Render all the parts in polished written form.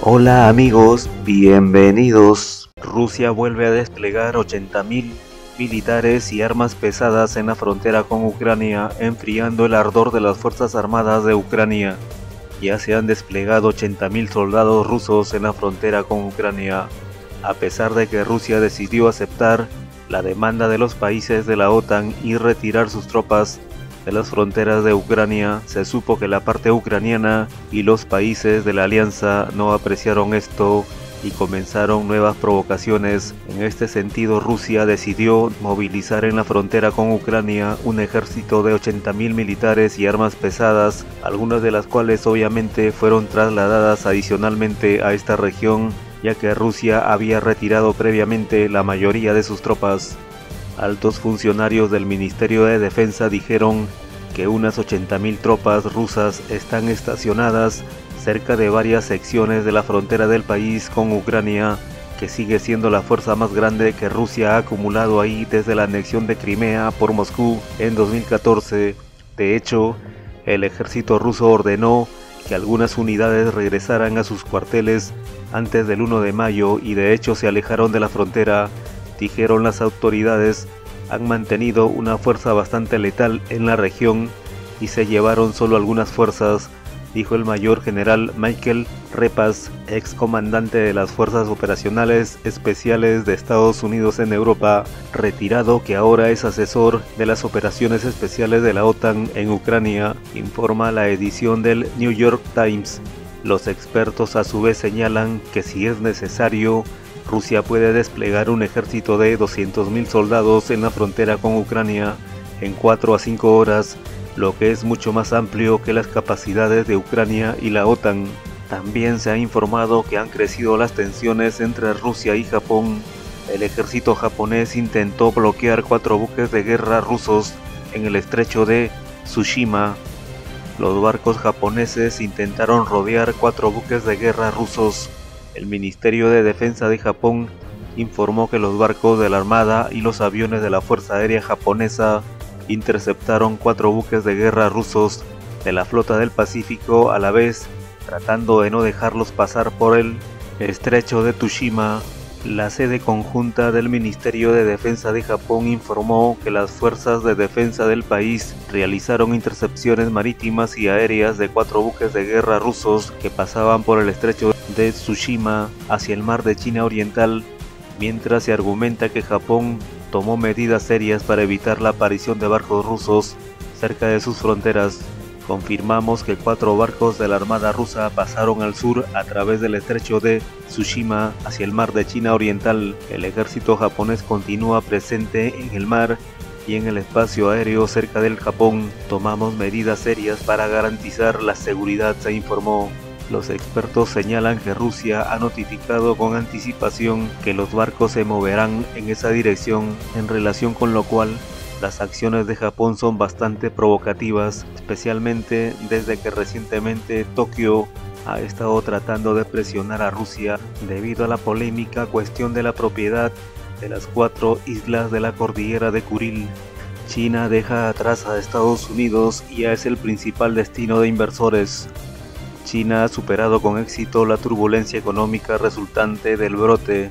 Hola amigos, bienvenidos. Rusia vuelve a desplegar 80.000 militares y armas pesadas en la frontera con Ucrania, enfriando el ardor de las Fuerzas Armadas de Ucrania. Ya se han desplegado 80.000 soldados rusos en la frontera con Ucrania, a pesar de que Rusia decidió aceptar la demanda de los países de la OTAN y retirar sus tropas de las fronteras de Ucrania. Se supo que la parte ucraniana y los países de la alianza no apreciaron esto y comenzaron nuevas provocaciones. En este sentido, Rusia decidió movilizar en la frontera con Ucrania un ejército de 80.000 militares y armas pesadas, algunas de las cuales obviamente fueron trasladadas adicionalmente a esta región, ya que Rusia había retirado previamente la mayoría de sus tropas. Altos funcionarios del Ministerio de Defensa dijeron que unas 80.000 tropas rusas están estacionadas cerca de varias secciones de la frontera del país con Ucrania, que sigue siendo la fuerza más grande que Rusia ha acumulado ahí desde la anexión de Crimea por Moscú en 2014. De hecho, el ejército ruso ordenó que algunas unidades regresaran a sus cuarteles antes del 1 de mayo y de hecho se alejaron de la frontera. Dijeron las autoridades, han mantenido una fuerza bastante letal en la región y se llevaron solo algunas fuerzas, dijo el mayor general Michael Repas, ex comandante de las Fuerzas Operacionales Especiales de Estados Unidos en Europa, retirado, que ahora es asesor de las operaciones especiales de la OTAN en Ucrania, informa la edición del New York Times. Los expertos a su vez señalan que si es necesario, Rusia puede desplegar un ejército de 200.000 soldados en la frontera con Ucrania en 4 a 5 horas, lo que es mucho más amplio que las capacidades de Ucrania y la OTAN. También se ha informado que han crecido las tensiones entre Rusia y Japón. El ejército japonés intentó bloquear 4 buques de guerra rusos en el estrecho de Tsushima. Los barcos japoneses intentaron rodear 4 buques de guerra rusos. El Ministerio de Defensa de Japón informó que los barcos de la Armada y los aviones de la Fuerza Aérea Japonesa interceptaron 4 buques de guerra rusos de la Flota del Pacífico a la vez, tratando de no dejarlos pasar por el estrecho de Tsushima. La sede conjunta del Ministerio de Defensa de Japón informó que las fuerzas de defensa del país realizaron intercepciones marítimas y aéreas de 4 buques de guerra rusos que pasaban por el estrecho de Tsushima hacia el mar de China Oriental, mientras se argumenta que Japón tomó medidas serias para evitar la aparición de barcos rusos cerca de sus fronteras. Confirmamos que 4 barcos de la Armada rusa pasaron al sur a través del estrecho de Tsushima hacia el mar de China Oriental. El ejército japonés continúa presente en el mar y en el espacio aéreo cerca del Japón. Tomamos medidas serias para garantizar la seguridad, se informó. Los expertos señalan que Rusia ha notificado con anticipación que los barcos se moverán en esa dirección, en relación con lo cual las acciones de Japón son bastante provocativas, especialmente desde que recientemente Tokio ha estado tratando de presionar a Rusia debido a la polémica cuestión de la propiedad de las 4 islas de la cordillera de Kuril. China deja atrás a Estados Unidos y ya es el principal destino de inversores. China ha superado con éxito la turbulencia económica resultante del brote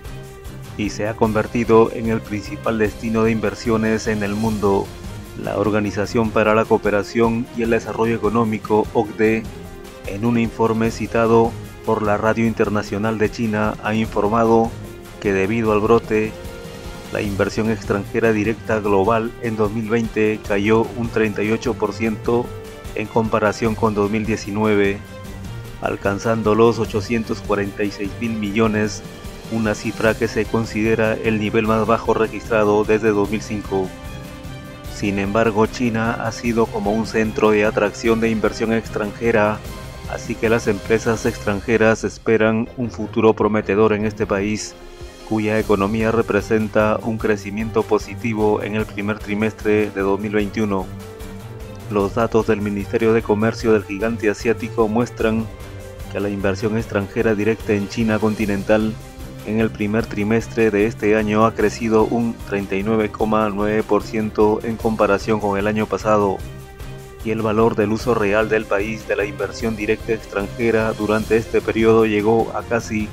y se ha convertido en el principal destino de inversiones en el mundo. La Organización para la Cooperación y el Desarrollo Económico, OCDE, en un informe citado por la Radio Internacional de China, ha informado que debido al brote, la inversión extranjera directa global en 2020 cayó un 38% en comparación con 2019, alcanzando los 846.000 millones, una cifra que se considera el nivel más bajo registrado desde 2005. Sin embargo, China ha sido como un centro de atracción de inversión extranjera, así que las empresas extranjeras esperan un futuro prometedor en este país, cuya economía representa un crecimiento positivo en el primer trimestre de 2021. Los datos del Ministerio de Comercio del gigante asiático muestran que la inversión extranjera directa en China continental en el primer trimestre de este año ha crecido un 39,9% en comparación con el año pasado. y el valor del uso real del país de la inversión directa extranjera durante este periodo llegó a casi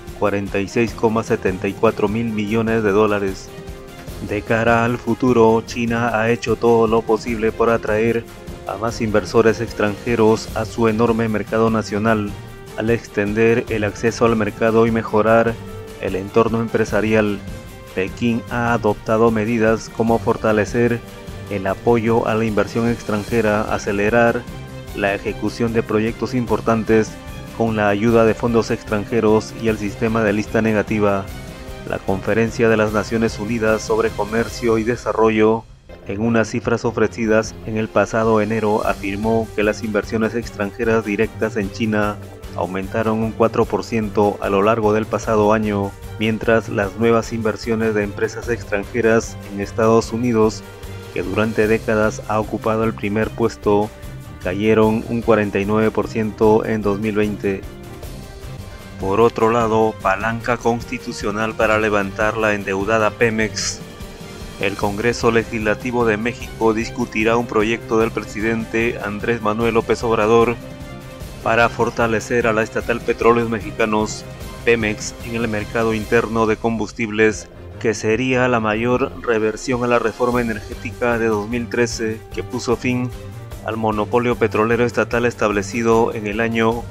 46,74 mil millones de dólares. De cara al futuro, China ha hecho todo lo posible por atraer a más inversores extranjeros a su enorme mercado nacional, al extender el acceso al mercado y mejorar el entorno empresarial. Pekín ha adoptado medidas como fortalecer el apoyo a la inversión extranjera, acelerar la ejecución de proyectos importantes con la ayuda de fondos extranjeros y el sistema de lista negativa. La Conferencia de las Naciones Unidas sobre Comercio y Desarrollo, en unas cifras ofrecidas en el pasado enero, afirmó que las inversiones extranjeras directas en China aumentaron un 4% a lo largo del pasado año, mientras las nuevas inversiones de empresas extranjeras en Estados Unidos, que durante décadas ha ocupado el primer puesto, cayeron un 49% en 2020. Por otro lado, palanca constitucional para levantar la endeudada Pemex. El Congreso Legislativo de México discutirá un proyecto del presidente Andrés Manuel López Obrador para fortalecer a la estatal Petróleos Mexicanos, Pemex, en el mercado interno de combustibles, que sería la mayor reversión a la reforma energética de 2013 que puso fin al monopolio petrolero estatal establecido en el año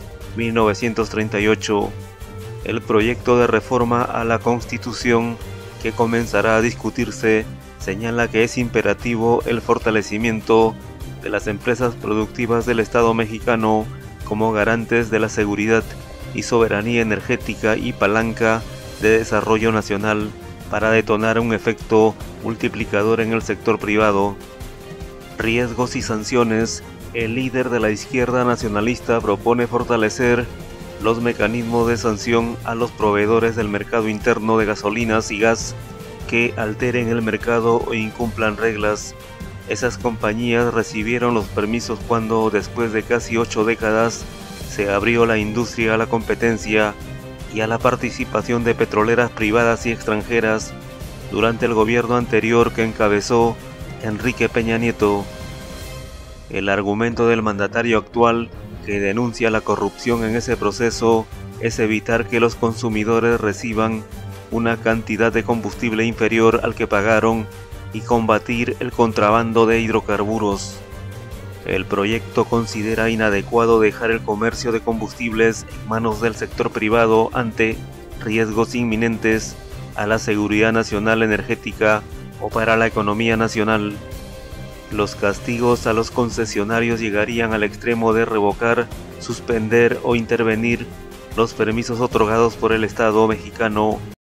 1938. El proyecto de reforma a la Constitución que comenzará a discutirse señala que es imperativo el fortalecimiento de las empresas productivas del Estado mexicano como garantes de la seguridad y soberanía energética y palanca de desarrollo nacional para detonar un efecto multiplicador en el sector privado. Riesgos y sanciones. El líder de la izquierda nacionalista propone fortalecer los mecanismos de sanción a los proveedores del mercado interno de gasolinas y gas que alteren el mercado o incumplan reglas. Esas compañías recibieron los permisos cuando, después de casi 8 décadas, se abrió la industria a la competencia y a la participación de petroleras privadas y extranjeras durante el gobierno anterior que encabezó Enrique Peña Nieto. El argumento del mandatario actual, que denuncia la corrupción en ese proceso, es evitar que los consumidores reciban una cantidad de combustible inferior al que pagaron y combatir el contrabando de hidrocarburos. El proyecto considera inadecuado dejar el comercio de combustibles en manos del sector privado ante riesgos inminentes a la seguridad nacional energética o para la economía nacional. Los castigos a los concesionarios llegarían al extremo de revocar, suspender o intervenir los permisos otorgados por el Estado mexicano